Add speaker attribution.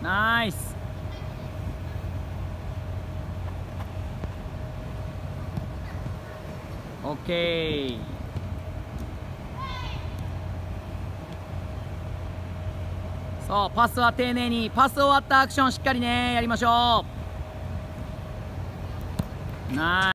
Speaker 1: ナイス。オッケー。そう、パスは丁寧に、パス終わったアクションしっかりねやりましょう。ナイス。